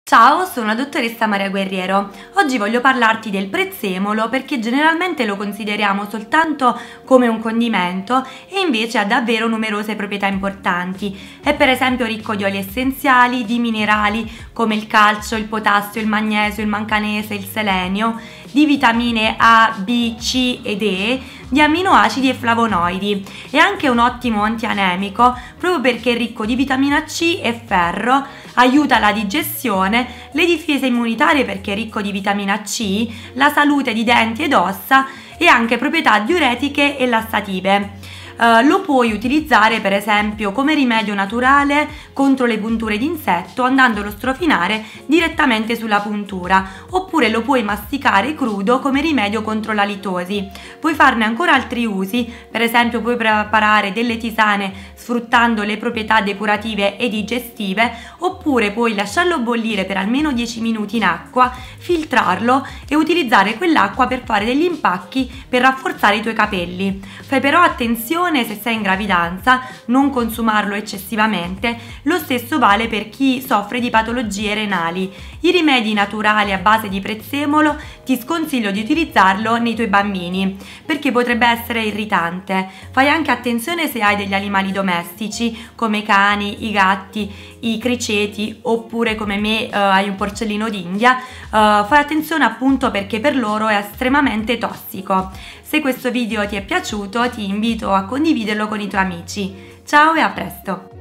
Ciao, sono la dottoressa Maria Guerriero. Oggi voglio parlarti del prezzemolo perché generalmente lo consideriamo soltanto come un condimento e invece ha davvero numerose proprietà importanti. È per esempio ricco di oli essenziali, di minerali come il calcio, il potassio, il magnesio, il manganese, il selenio, di vitamine A, B, C ed E, di amminoacidi e flavonoidi. È anche un ottimo antianemico proprio perché è ricco di vitamina C e ferro, aiuta la digestione, le difese immunitarie perché è ricco di vitamina C, la salute di denti ed ossa e anche proprietà diuretiche e lassative. Lo puoi utilizzare per esempio come rimedio naturale contro le punture d'insetto andandolo a strofinare direttamente sulla puntura, oppure lo puoi masticare crudo come rimedio contro la litosi. Puoi farne ancora altri usi, per esempio puoi preparare delle tisane sfruttando le proprietà depurative e digestive, oppure puoi lasciarlo bollire per almeno 10 minuti in acqua, filtrarlo e utilizzare quell'acqua per fare degli impacchi per rafforzare i tuoi capelli. Fai però attenzione se sei in gravidanza, non consumarlo eccessivamente, lo stesso vale per chi soffre di patologie renali. I rimedi naturali a base di prezzemolo ti sconsiglio di utilizzarlo nei tuoi bambini perché potrebbe essere irritante. Fai anche attenzione se hai degli animali domestici come i cani, i gatti, i criceti oppure come me hai un porcellino d'India. Fai attenzione appunto perché per loro è estremamente tossico. Se questo video ti è piaciuto ti invito a condividerlo con i tuoi amici. Ciao e a presto!